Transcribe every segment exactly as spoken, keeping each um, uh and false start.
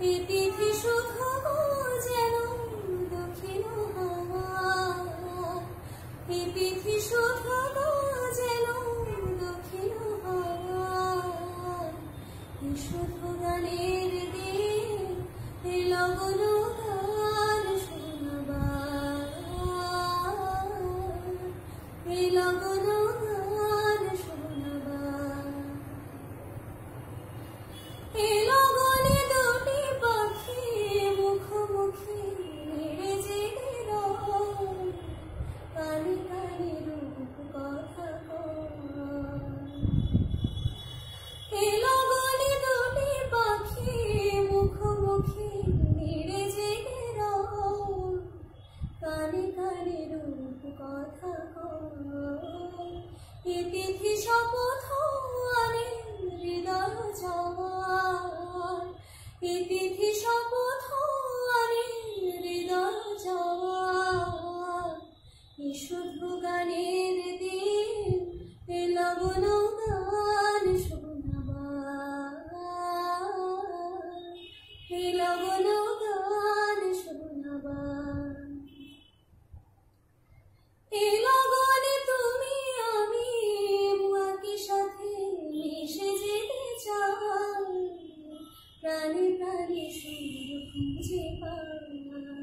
এ তিথি শুধু যেন দক্ষিণ হাওয়া, এ তিথি শুধু যেন দক্ষিণ হাওয়া, এ শুধু গানের দিন, এ লগন গান শোনাবার, এ লগন গান শোনাবার। এ লগনে দুটি পাখি মুখোমুখি নেড়ে জেগে রয়, কানে কানে রূপ কথা কয়। এ লগনে দুটি পাখি মুখোমুখি নেড়ে জেগে রয়, কানে কানে রূপ কথা কয়। এ তিথি শপথ আনে হৃদয় যাওয়ার, এ তিথি শপথ আনে হৃদয় যাওয়ার, এ শুধু গানের দিন, এ লগন গান শোনাবার, এ লগন গান শোনাবার। এ লগনে তুমি আমি একই সাথে মিশে যেতে চাই, প্রাণে প্রাণে সুর খুঁজে পাই।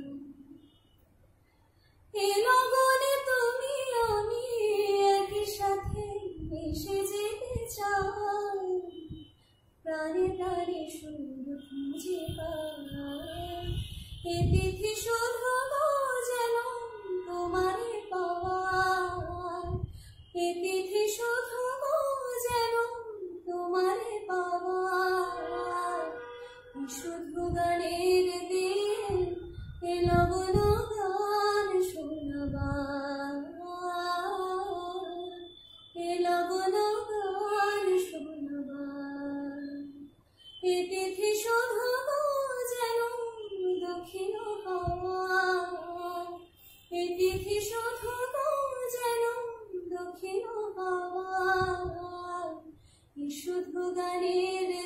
এ লগনে তুমি আমি একই সাথে মিশে যেতে চাই, প্রাণে প্রাণে সুর খুঁজে পাই। এ তিথি শুধু যেন তোমারে পাওয়ার, এ তিথি শুধু যেন তোমারে পাওয়ার, এ শুধু গানের দিন, এ লগন গান শোনাবার, এ লগন গান শোনাবার। এ তিথি শুধু যেন দক্ষিণ হাওয়া, এ তিথি শুধু যেন দক্ষিণ হাওয়া, এ শুধু গানের